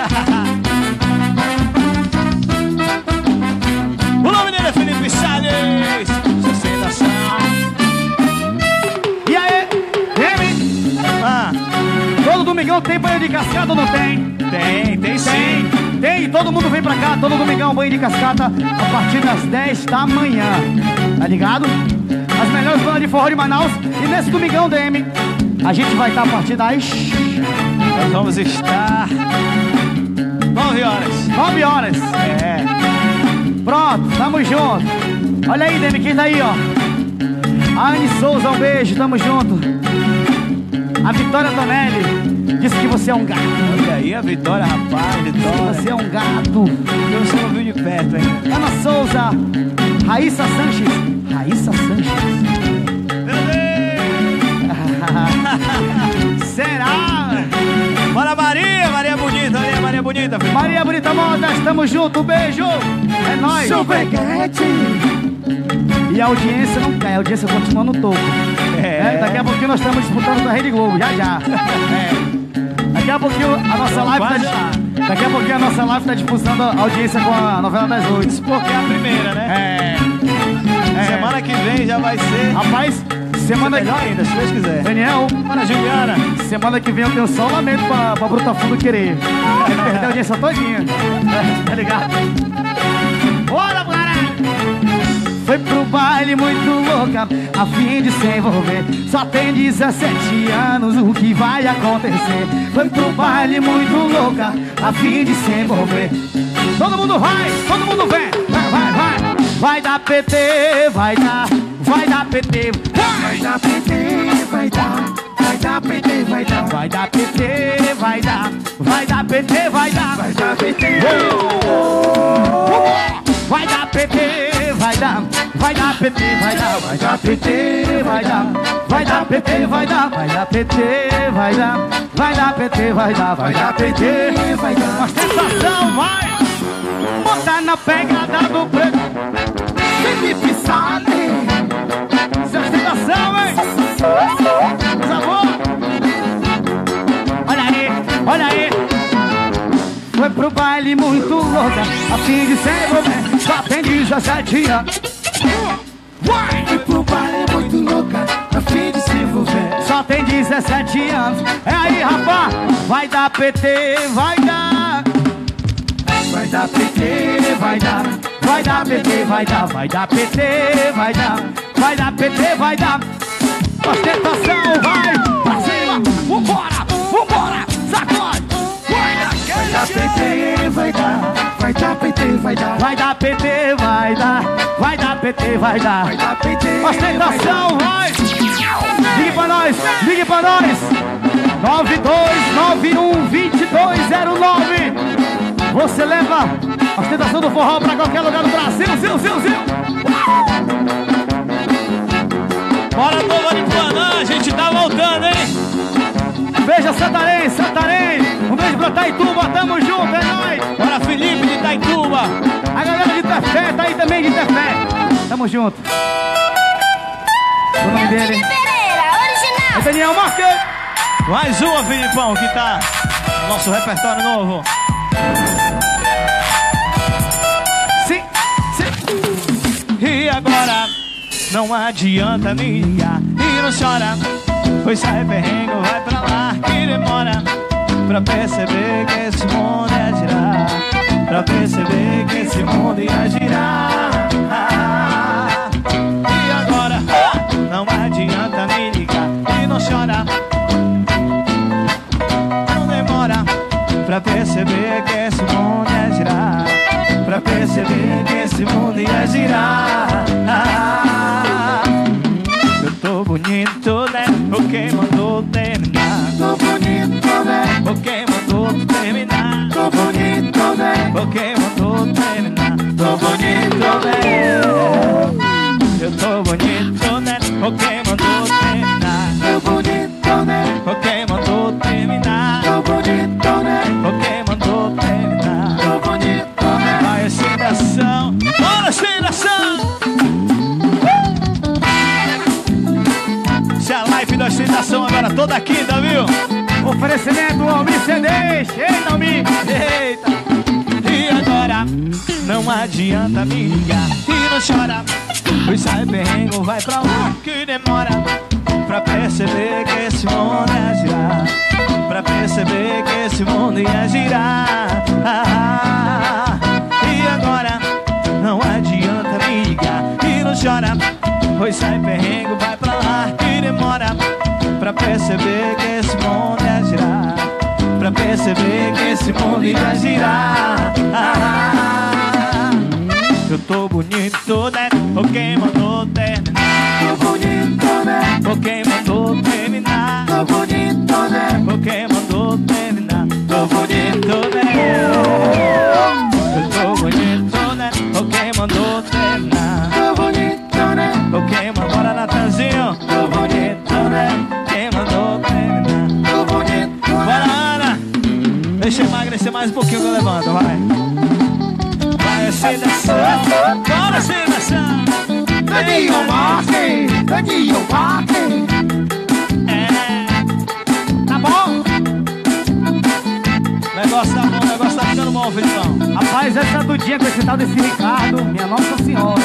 O nome dele é Felipe Salles. Sustentação. E aí, Remy? Ah, Todo domingão tem banho de cascata ou não tem? tem, tem sim. Tem, tem. Todo mundo vem pra cá, todo domingão banho de cascata a partir das dez da manhã. Tá ligado? As melhores bandas de forró de Manaus. E nesse domingão, D M, a gente vai estar a partir das Nós vamos estar nove horas. nove horas. É. Pronto, tamo junto. Olha aí, D M, quem tá aí, ó. A Anne Souza, um beijo, tamo junto. A Vitória Tonelli disse que você é um gato. Olha aí a Vitória, rapaz, Vitória. Você é um gato. Eu você não viu de perto ainda. Ana Souza, Raíssa Sanches. Raíssa Sanches. Meu Deus! Será? Bora, Maria, Maria Bonita, Maria, Maria Bonita. Filho. Maria Bonita Modas, tamo junto, beijo. É nóis. E a audiência não cai, a audiência continua no topo. É. É, daqui a pouquinho nós estamos disputando com a Rede Globo, já já. É. Daqui a pouquinho a nossa live quase tá, lá. daqui a pouquinho a nossa live tá disputando a audiência com a novela das oito. Isso porque é a primeira, né? É. É. Semana que vem já vai ser. Rapaz, semana que Melhor ainda, se Deus quiser. Daniel, Bora, Juliana. semana que vem eu tenho só um lamento pra, pra Bruta Fundo querer. Vai perder a audiência todinha. Tá ligado? Bora, caralho! Foi pro baile muito louca, a fim de se envolver. Só tem dezessete anos, o que vai acontecer? Foi pro baile muito louca, a fim de se envolver. Todo mundo vai, todo mundo vem. Vai, vai, vai. Vai dar P T, vai dar, vai dar P T. Vai dar P T, vai dar. Vai dar P T, vai dar. Vai dar P T, vai dar. Vai dar P T, vai dar. Vai dar P T. Vai dar P T, vai dar. Vai dar P T, vai dar. Vai dar P T, vai dar. Vai dar P T, vai dar. Vai dar P T, vai dar. Vai dar P T, vai dar. Vai dar P T, vai dar. Uma sensação, vai. Botar na pegada do preto. Felipe Salles. Essa ostentação, hein? Por favor. Olha aí, olha aí. Foi pro baile muito louca, a fim de se envolver. Só tem dezessete anos. Foi pro baile muito louca, a fim de se envolver. Só tem dezessete anos. É aí, rapaz. Vai dar P T, vai dar. Vai dar P T, vai dar. Vai dar P T, vai dar. Vai dar P T, vai dar. Vai dar P T, vai dar. Ostentação, vai pra cima. Vambora, vambora, sacode. Vai dar P T, vai dar. Vai dar P T, vai dar. Vai dar P T, vai dar. Vai dar P T, vai dar. Vai dar P T, ostentação, vai. Ligue pra nós, ligue pra nós. nove dois nove um, dois dois zero nove. Você leva a ostentação do forró pra qualquer lugar do Brasil. Zil, zil, zil. Bora, povo de Puanã, a gente tá voltando, hein? Beijo Santarém, Santarém. Um beijo pra Itaituba, tamo junto, é nóis. Bora, Felipe de Itaituba. A galera de Tefé, tá aí também de Tefé. Tamo junto. O nome dele? Pereira, original. É Daniel Marques. Mais uma, Filipão, que tá no nosso repertório novo. Sim, sim. E agora não adianta me ligar e não chora, pois sai perrengue, vai pra lá que demora pra perceber que esse mundo ia girar, pra perceber que esse mundo ia girar. E agora não adianta me ligar e não chora, não demora pra perceber que esse mundo ia girar, pra perceber que esse mundo ia girar. Eu tô bonito, né? O que mandou terminar? Tô bonito, né? O que mandou terminar? Tô bonito, né? O que mandou terminar? Tô bonito, né? Eu tô bonito, né? O que mandou terminar? Tô bonito, né? O que mandou terminar? Tô bonito, né? O que mandou terminar? Tô bonito, né? Vai a ostentação, bora a ostentação. Se a live da ostentação agora toda quinta, viu? Oferecimento Almir C Ds. Eita, Almir. Eita. E agora não adianta me ligar e não chora, pois sai perrengue, vai pra lá que demora pra perceber que esse mundo ia girar, pra perceber que esse mundo ia girar. E agora não adianta me ligar e não chora, pois sai perrengue, vai pra lá que demora pra perceber que esse mundo ia girar, pra perceber que esse mundo ia girar. Eu tô bonito, né? O quem mandou terminar? Tô bonito, né? O quem mandou terminar? Tô bonito, né? O quem mandou terminar? Tô bonito, né? Eu tô bonito, né? O quem mandou terminar? Tô bonito, né? O quem mandou, bora Natanzinho? Tô bonito, né? Quem mandou terminar? Tô bonito, né? Bora, Ana! Deixa eu emagrecer mais um pouquinho que eu levanto, vai. Vai, ostentação, bora, ostentação. Daniel Marques, Daniel Marques. É, Tá bom? o negócio tá bom, o negócio tá ficando bom, Felipão. Rapaz, essa dudinha com esse tal desse Ricardo, minha Nossa Senhora.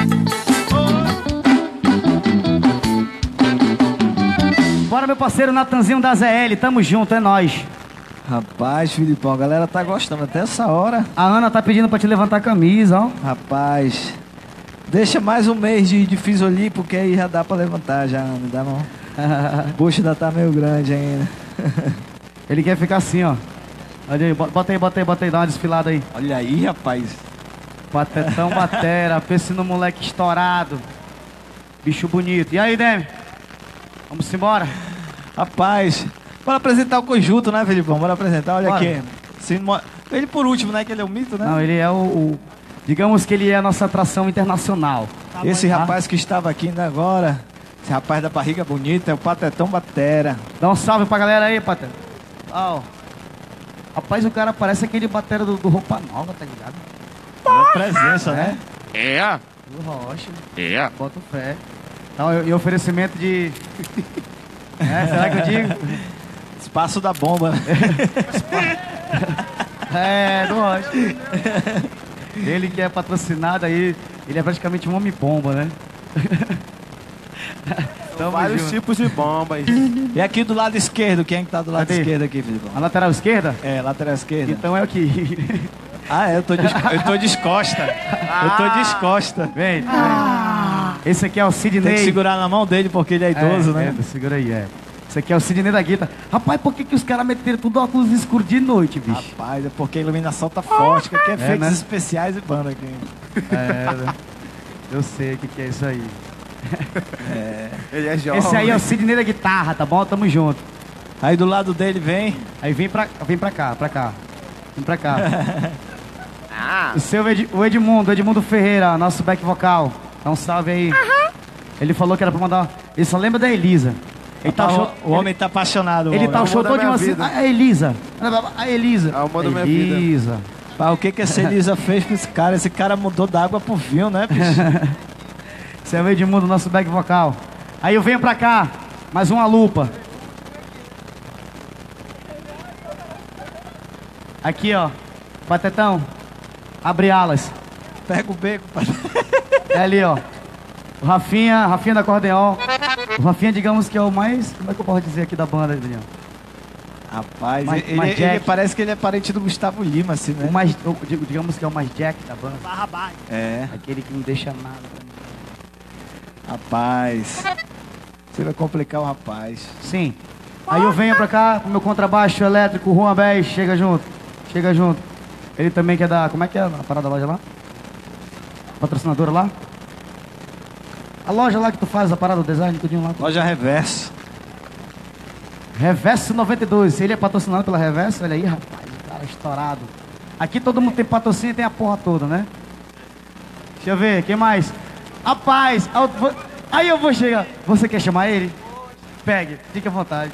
Bora, meu parceiro Natanzinho da Z L, tamo junto, é nóis. Rapaz, Filipão, a galera tá gostando até essa hora. A Ana tá pedindo pra te levantar a camisa, ó. Rapaz, deixa mais um mês de, de Fisoli, porque aí já dá pra levantar já, Ana, dá não. O bucho ainda tá meio grande ainda. Ele quer ficar assim, ó. Olha aí, bota aí, bota aí, bota aí, dá uma desfilada aí. Olha aí, rapaz. Batetão, batera, pense no moleque estourado. Bicho bonito. E aí, Demi? Vamos embora? Rapaz, bora apresentar o conjunto, né, Felipão? Bora apresentar, olha Bora. aqui. Sim, mo- ele por último, né, que ele é o mito, né? Não, ele é o, o- digamos que ele é a nossa atração internacional. Esse Tá? rapaz que estava aqui ainda agora, esse rapaz da barriga bonita, é o Patetão Batera. Dá um salve pra galera aí, Pateta. Ó. Rapaz, o cara parece aquele batera do, do Roupa Nova, tá ligado? É presença, né? É, Do Rocha. É. Bota fé. Então, e oferecimento de... é, será que eu digo? Espaço da bomba. É, do Rocha. Ele que é patrocinado aí, ele é praticamente um homem-bomba, né? Tamo Vários junto. tipos de bombas. E aqui do lado esquerdo, quem é que tá do lado Cadê? esquerdo aqui, Filipão? A lateral esquerda? É, lateral esquerda. Então é o que... Ah, é, eu tô, des... eu tô descosta. Eu tô descosta. Vem, vem. Esse aqui é o Sidney. Tem que segurar na mão dele porque ele é idoso, é, né? É, segura aí, é. Esse aqui é o Sidney da Guita. Rapaz, por que, que os caras meteram tudo óculos escuros de noite, bicho? Rapaz, é porque a iluminação tá forte, que aqui é efeitos né? especiais e banda aqui. É, né? Eu sei o que, que é isso aí. Ele é jovem. Esse aí é o Sidney da guitarra, tá bom? Tamo junto. Aí do lado dele vem... Aí vem pra, vem pra cá, pra cá. Vem pra cá. O seu Ed, o Edmundo, Edmundo Ferreira, nosso back vocal. Dá um salve aí. Ele falou que era pra mandar... Ele só lembra da Elisa. Ele tá Rapaz, o show, o homem tá apaixonado. ele, ele o tá o homem. show da todo minha assim. vida. A Elisa. A Elisa. É o amor da minha vida. Elisa. Pá, o que que essa Elisa fez pra esse cara? Esse cara mudou da água pro vinho, né, bicho? Esse é o Edmundo, nosso back vocal. Aí eu venho pra cá. Mais uma lupa. Aqui, ó. Patetão. Abre alas. Pega o beco. Pá. É ali, ó. O Rafinha, Rafinha da Acordeon. O Rafinha, digamos que é o mais... Como é que eu posso dizer aqui da banda, Daniel? Rapaz, Mais- ele, mais ele Jack. parece que ele é parente do Gustavo Lima, assim, né? O mais... eu digo- digamos que é o mais Jack da banda. Barra baixa. É, Aquele que não deixa nada. rapaz. Você vai complicar o rapaz. Sim. Aí eu venho pra cá com meu contrabaixo elétrico, Juan Bez, chega junto. Chega junto. Ele também quer dar... Como é que é a parada da loja lá? Patrocinadora lá? A loja lá que tu faz a parada do design, tudinho lá. Loja Reverso. Reverso noventa e dois. Se ele é patrocinado pela Reverso, olha aí, rapaz, o cara estourado. Aqui todo mundo tem patrocínio e tem a porra toda, né? Deixa eu ver, quem mais? Rapaz, eu vou- aí eu vou chegar. Você quer chamar ele? Pegue, fique à vontade.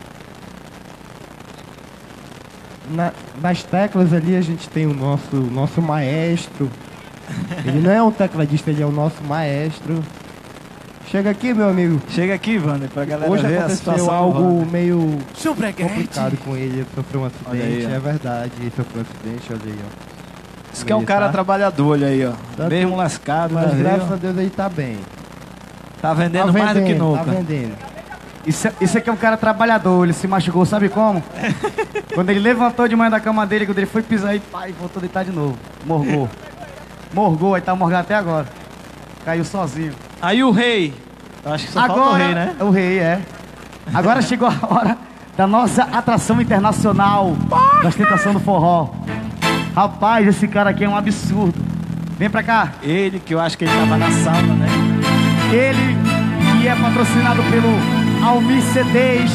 Na- nas teclas ali a gente tem o nosso, nosso maestro. Ele não é um tecladista, ele é o nosso maestro. Chega aqui, meu amigo. Chega aqui, Wander, pra galera Hoje ver a aconteceu situação do algo Wander. meio Sobreguete. complicado com ele. Ele sofreu um Olha aí, acidente, ó. é verdade. Ele sofreu um acidente, olha aí, ó. Isso que é um Ele cara tá- trabalhador, olha aí, ó. Tanto- Mesmo lascado, Mas mas graças a Deus ele tá bem. tá vendendo Tá mais do que vendendo, nunca. Tá vendendo. Isso, isso aqui é um cara trabalhador, ele se machucou, sabe como? Quando ele levantou de manhã da cama dele, quando ele foi pisar aí, pai, voltou a deitar de novo. Morgou. Morgou, aí tá morgado até agora. Caiu sozinho. Aí o rei. Eu acho que só Agora, falta o rei, né? O rei, é. Agora chegou a hora da nossa atração internacional da ostentação do forró. Rapaz, esse cara aqui é um absurdo. Vem pra cá. Ele, que eu acho que ele tava na sauna, né? Ele que é patrocinado pelo Almir C Ds.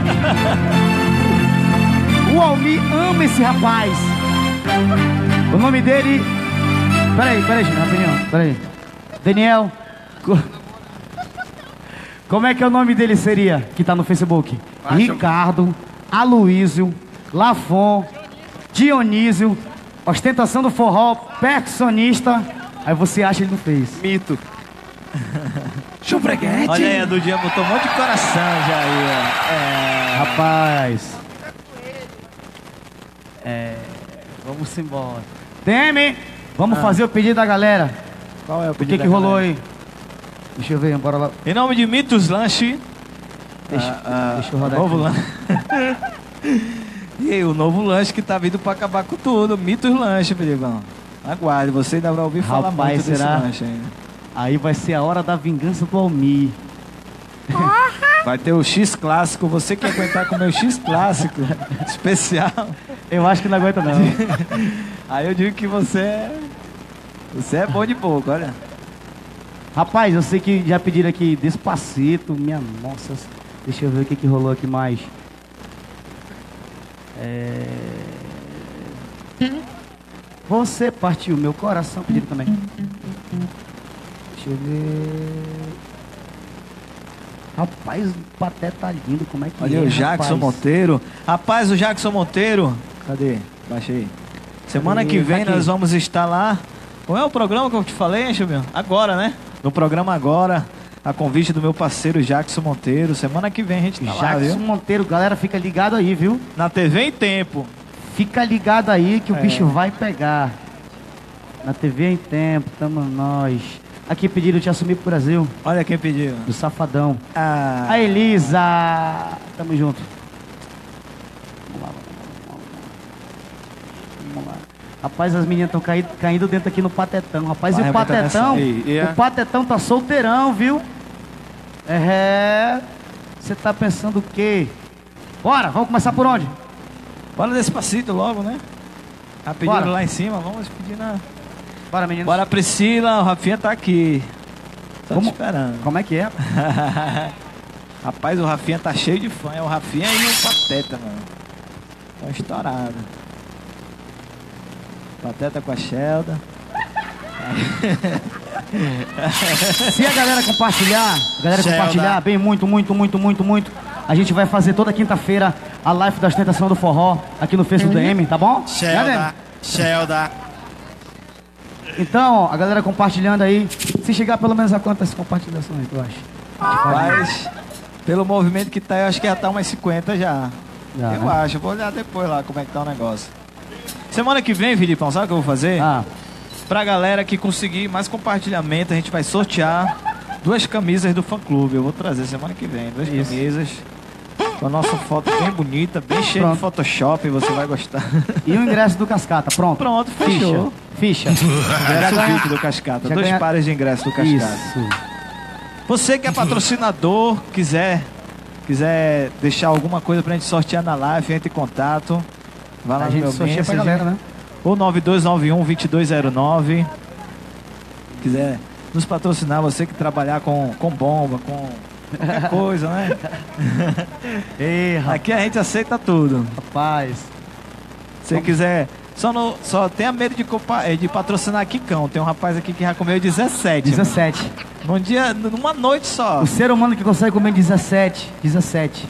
O Almir ama esse rapaz. O nome dele... Peraí, peraí, gente, rapidinho. Peraí. Daniel. co- Como é que é o nome dele seria, que tá no Facebook? Acho- Ricardo, Aloísio, Lafon, Dionísio, ostentação do forró, percussionista. Aí você acha que ele não fez. Mito. Sobreguete. Olha aí, a Dudinha botou um monte de coração já aí, ó. É. Rapaz. É. Vamos embora. Demi, vamos fazer o pedido da galera. Qual é o O pedido que que da rolou galera? aí? Deixa eu ver, bora lá. Em nome de Mitos Lanche. Deixa, ah, deixa eu rodar novo aqui. lanche. E aí, o novo lanche que tá vindo pra acabar com tudo. Mitos Lanche, Filipão. Aguarde, você ainda vai ouvir falar Rapaz, muito desse será? lanche ainda. Aí vai ser a hora da vingança do Almir. Vai ter o X clássico. Você que aguentar comer o X clássico especial. Eu acho que não aguenta não. Aí eu digo que você é. Você é bom de pouco, olha. Rapaz, eu sei que já pediram aqui Despacito, minha nossa. Deixa eu ver o que que rolou aqui mais. É... Você partiu meu coração, pediram também. Deixa eu ver. Rapaz, o Paté tá lindo, como é que Olha é, o Jackson rapaz? Monteiro. Rapaz, o Jackson Monteiro. Cadê? Baixa aí. Semana Cadê? que vem Tá aqui. nós vamos estar lá Qual é o programa que eu te falei, hein, Chubinho? Agora, né? No programa Agora, a convite do meu parceiro Jackson Monteiro. Semana que vem a gente tá lá, viu? Jackson Monteiro, galera, fica ligado aí, viu? Na T V em Tempo. Fica ligado aí que o É. bicho vai pegar. Na T V em Tempo, tamo nós. Aqui pediram te assumir pro Brasil. Olha quem pediu. Do Safadão. Ah, A Elisa. Tamo junto. Vamos lá, vamos lá. Vamos lá. Rapaz, as meninas estão caindo, caindo dentro aqui no Patetão. Rapaz, Vai e o arrebentar Patetão? nessa aí. E é? O Patetão tá solteirão, viu? É. Você tá pensando o quê? Bora, vamos começar por onde? bora Despacito logo, né? Ah, pediram Bora. lá em cima, vamos pedir na... Bora, meninos. Bora, Priscila, o Rafinha tá aqui. Tô Como- te esperando. Como é que é? Rapaz, o Rafinha tá cheio de fã. É o Rafinha e o Pateta, mano. Tão estourado. Pateta com a Shelda. Se a galera compartilhar, a galera Zelda. compartilhar bem muito, muito, muito, muito, muito, a gente vai fazer toda quinta-feira a live da ostentação do forró aqui no Facebook do D M, tá bom? Né, D M? Shelda, Shelda. Então, a galera compartilhando aí, se chegar pelo menos a quantas compartilhações, tu acha? Mas, pelo movimento que tá, eu acho que já tá umas cinquenta já. Já, eu né? acho, vou olhar depois lá como é que tá o negócio. Semana que vem, Filipão, sabe o que eu vou fazer? Ah, Pra galera que conseguir mais compartilhamento, a gente vai sortear duas camisas do fã-clube. Eu vou trazer semana que vem, duas Isso. camisas. Com a nossa foto bem bonita, bem cheia Pronto. de Photoshop, você vai gostar. e o ingresso do Cascata, pronto. Pronto, fechou. Ficha. Ficha. Ingresso ganha- V I P do Cascata, já dois ganha- pares de ingresso do Cascata. Isso. Você que é patrocinador, quiser, quiser deixar alguma coisa pra gente sortear na live, entre em contato. Vai lá A no gente meu sorteia pra Messenger. galera, né? Ou nove dois nove um, dois dois zero nove. Quiser nos patrocinar, você que trabalhar com, com bomba, com qualquer coisa, né? Ei, rapaz. Aqui a gente aceita tudo. rapaz. Se você quiser, só, no, só tenha medo de, compa- eh, de patrocinar Kikão. Tem um rapaz aqui que já comeu dezessete. dezessete. Num dia, numa noite só. O ser humano que consegue comer dezessete. dezessete.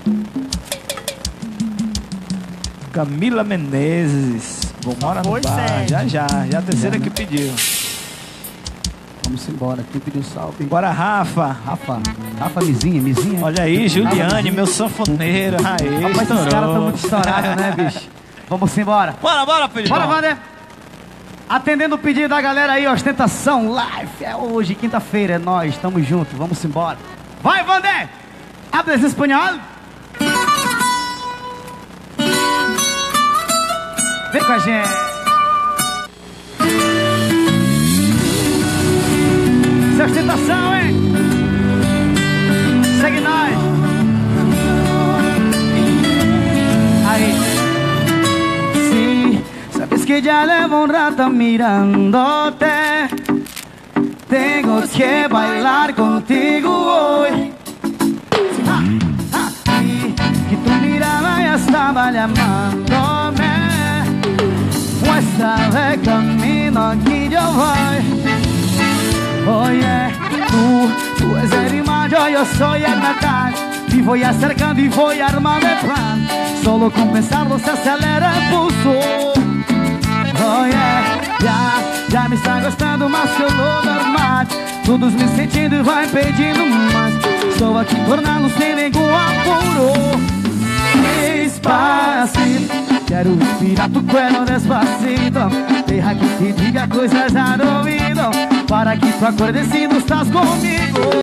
Camila Menezes. Vou morar no Foi bar. sete. Já, já. Já a terceira Já, que né? pediu. Vamos embora. Quem pediu salve? Bora, Rafa. Rafa. Rafa Mizinha, Mizinha. Olha aí, Juliane, meu sanfoneiro. Aê, Rapaz, esses estourou. caras estão muito estourados, né, bicho? Vamos embora. Bora, bora, Felipe. Bora, Wander. Atendendo o pedido da galera aí, ostentação live. É hoje, quinta-feira, é nós, tamo junto, vamos embora. Vai, Wander! Hablas espanhol? Vem com a gente. Essa ostentação, hein? Segue nós. Aí. Sí, sabes que ya llevo un rato mirándote. Tengo que bailar contigo hoy. Ah, ah, y que tu mirada ya estaba llamándome. Muestra de camino, aquí yo voy. Oye, tú, tú eres el imago, yo soy el metal. Y voy acercando y voy armando el plan. Solo con pensarlo se acelera el pulso. Oye, ya, ya me está gostando más que lo normal. Todos me sentindo e vai pedindo mais. Estou aqui tornando sem nenhum apuro. Despacito, quero respirar tu cuello despacito. Deja que te diga coisas al oído, para que tu acordes si no estás conmigo.